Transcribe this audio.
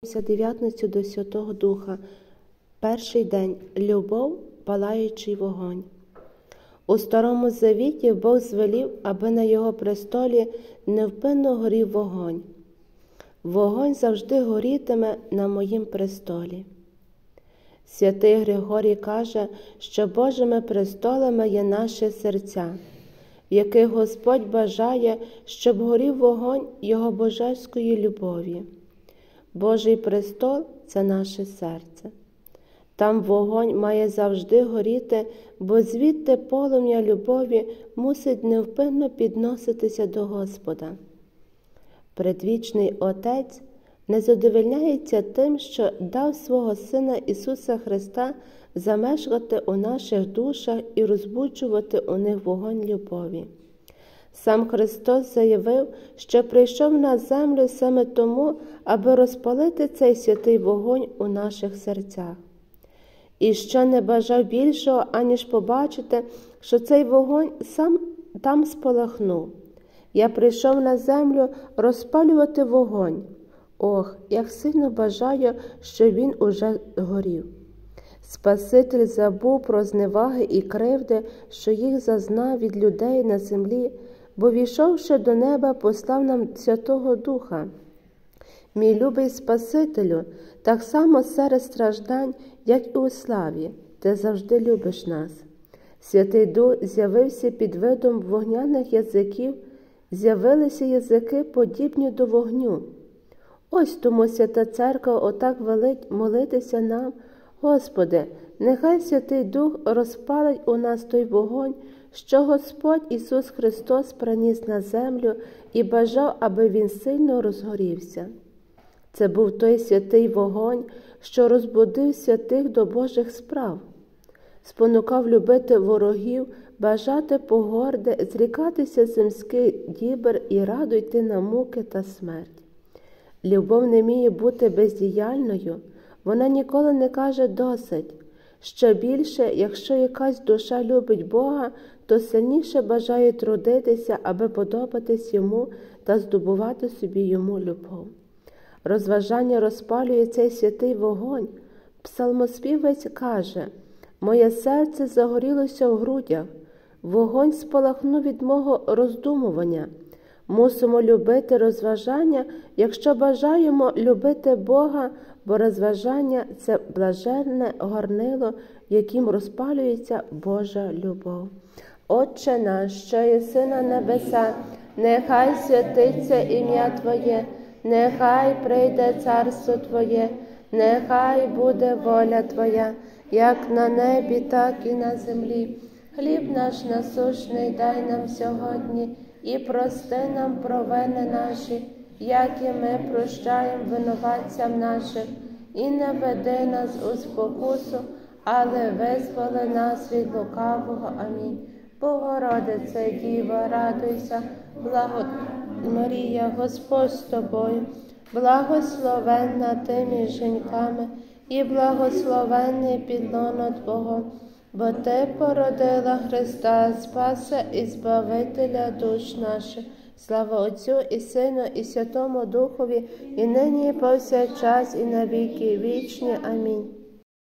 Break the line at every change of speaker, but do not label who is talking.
Дев'ятницю до Святого Духа. Перший день. Любов, палаючий вогонь. У Старому Завіті Бог звелів, аби на його престолі невпинно горів вогонь. Вогонь завжди горітиме на моїм престолі. Святий Григорій каже, що Божими престолами є наші серця, в яких Господь бажає, щоб горів вогонь Його божеської любові. Божий престол – це наше серце. Там вогонь має завжди горіти, бо звідти полум'я любові мусить невпинно підноситися до Господа. Предвічний Отець не задовольняється тим, що дав свого Сина Ісуса Христа замешкати у наших душах і розбуджувати у них вогонь любові. Сам Христос заявив, що прийшов на землю саме тому, аби розпалити цей святий вогонь у наших серцях. І що не бажав більшого, аніж побачити, що цей вогонь сам там спалахнув. Я прийшов на землю розпалювати вогонь. Ох, як сильно бажаю, що він уже горів. Спаситель забув про зневаги і кривди, що їх зазнав від людей на землі, бо, війшовши до неба, послав нам Святого Духа. Мій любий Спасителю, так само серед страждань, як і у славі, ти завжди любиш нас. Святий Дух з'явився під видом вогняних язиків, з'явилися язики, подібні до вогню. Ось тому Свята Церква отак велить молитися нам: Господи, нехай Святий Дух розпалить у нас той вогонь, що Господь Ісус Христос приніс на землю і бажав, аби Він сильно розгорівся. Це був той святий вогонь, що розбудив святих до Божих справ, спонукав любити ворогів, бажати погорди, зрікатися земських дібр і радо йти на муки та смерть. Любов не вміє бути бездіяльною, вона ніколи не каже «досить». Ще більше, якщо якась душа любить Бога, то сильніше бажає трудитися, аби подобатись Йому та здобувати собі Йому любов. Розважання розпалює цей святий вогонь. Псалмоспівець каже: «Моє серце загорілося в грудях, вогонь спалахнув від мого роздумування». Мусимо любити розважання, якщо бажаємо любити Бога, бо розважання – це блаженне горнило, яким розпалюється Божа любов. Отче наш, що єси на небесах, нехай святиться ім'я Твоє, нехай прийде царство Твоє, нехай буде воля Твоя, як на небі, так і на землі. Хліб наш насущний дай нам сьогодні, і прости нам провини наші, як і ми прощаємо винуватцям нашим, і не веди нас у спокусу, але визволи нас від лукавого. Амінь. Богородице Діво, радуйся, Марія, Господь з тобою, благословенна ти між жінками, і благословенний підлоно Твого, бо Ти породила Христа, Спаса і Збавителя душ наших. Слава Отцю і Сину і Святому Духові, і нині і повсякчас, і на віки вічні. Амінь.